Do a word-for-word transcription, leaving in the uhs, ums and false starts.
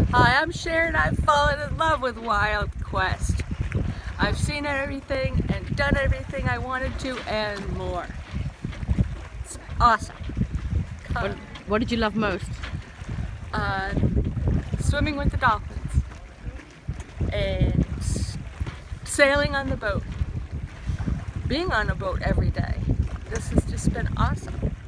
Hi, I'm Sharon. I've fallen in love with WildQuest. I've seen everything and done everything I wanted to and more. It's awesome. What, what did you love most? Uh, swimming with the dolphins and sailing on the boat. Being on a boat every day. This has just been awesome.